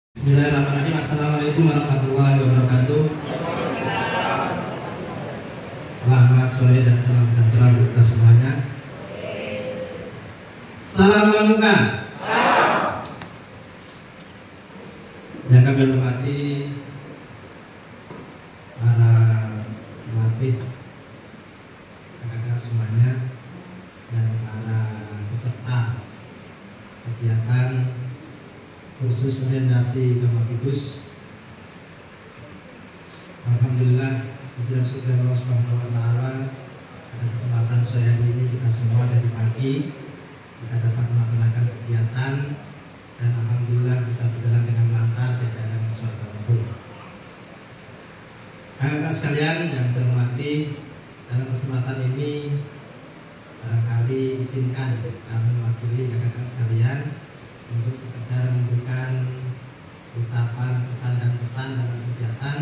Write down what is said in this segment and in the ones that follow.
Bismillahirrahmanirrahim. Assalamualaikum warahmatullahi wabarakatuh. Selamat sore dan salam sejahtera untuk kita semuanya. Salam pramuka. Yang kami hormati para pelatih, kakak-kakak semuanya, dan para peserta kegiatan khusus orientasi Kamapidus. Alhamdulillah, puji dan syukur Allah Subhanahu wa taala, pada kesempatan sore hari ini kita semua dari pagi kita dapat melaksanakan kegiatan dan alhamdulillah bisa berjalan dengan lancar tidak ada masalah apapun. Kakak sekalian yang saya hormati, dalam kesempatan ini barangkali izinkan kami mewakili kakak sekalian untuk sekedar memberikan ucapan kesan dan pesan dalam kegiatan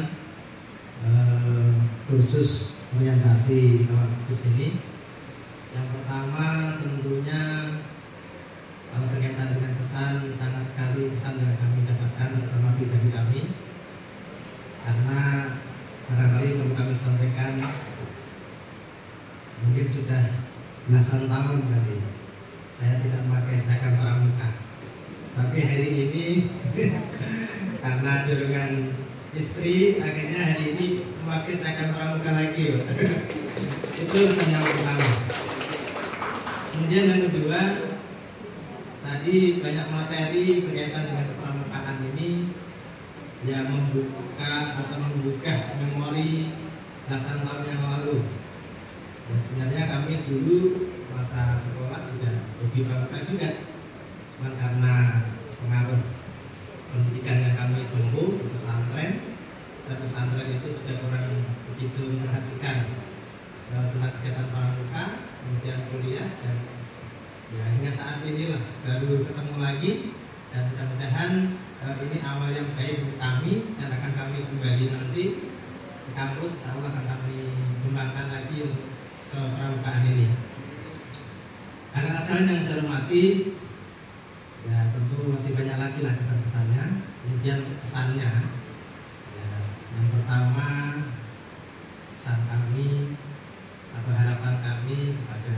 kursus orientasi Kamapidus ini. Yang pertama tentunya kalau berkaitan dengan kesan, sangat sekali kesan yang kami dapatkan terutama pribadi kami, karena barangkali perlu kami sampaikan mungkin sudah belasan tahun tadi saya tidak memakai seragam pramuka. Tapi hari ini karena dorongan istri, akhirnya hari ini memakai seragam pramuka lagi. Itu yang pertama. Kemudian yang kedua, tadi banyak materi berkaitan dengan kepramukaan ini yang membuka atau membuka memori belasan tahun yang lalu. Ya, sebenarnya kami dulu masa sekolah juga hobi pramuka juga. Cuman karena pengaruh pendidikan yang kami tempuh di pesantren, dan pesantren itu juga kurang begitu memperhatikan tentang kegiatan pramuka, kemudian kuliah, dan ya hingga saat inilah baru ketemu lagi, dan mudah-mudahan ini awal yang baik untuk kami dan akan kami kembali nanti ke kampus. Insya Allah akan kami kembangkan lagi untuk pramukaan ini. Kakak sekalian yang saya hormati, ya tentu masih banyak lagi lah kesan-kesannya. Kemudian pesannya, ya, yang pertama pesan kami atau harapan kami kepada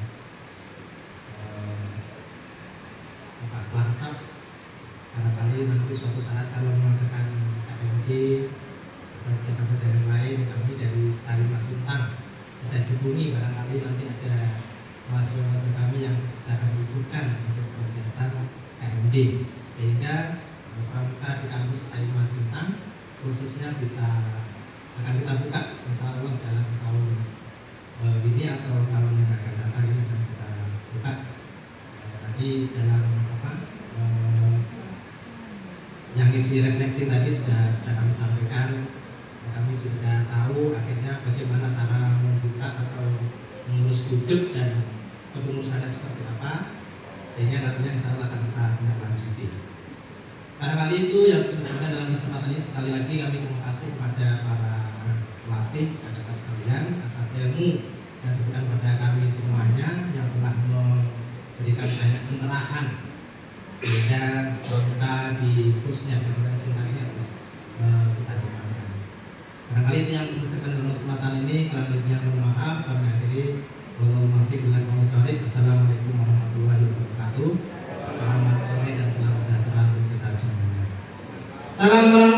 Pak Lancap, barangkali nanti suatu saat kalau mengadakan KMD atau kegiatan yang lain, kami dari Setari Masintang bisa dihubungi, barangkali nanti ada mahasiswa kami yang bisa kami ikutkan untuk kegiatan KMD, sehingga pramuka di kampus Setari Masintang khususnya bisa akan kita buka insya Allah dalam tahun ini atau tahun yang akan datang ini akan kita buka. Tadi dalam yang isi refleksi tadi sudah kami sampaikan. Kami juga tahu akhirnya bagaimana cara membuka atau mengurus duduk dan kepengurusannya seperti apa, sehingga nantinya insya Allah akan kita lanjuti. Barangkali itu yang kita sampaikan dalam kesempatan ini. Sekali lagi kami terima kasih kepada para pelatih, kakak sekalian, atas ilmu yang diberikan kepada kami semuanya yang telah memberikan banyak pencerahan sehingga kita di khususnya di Sintang ini harus kita kembangkan. Barangkali itu yang disampaikan dalam kesempatan ini. Kalau lebihnya mohon maaf, kami akhiri. Assalamualaikum warahmatullahi wabarakatuh. Selamat sore dan salam sejahtera untuk kita semuanya. Salam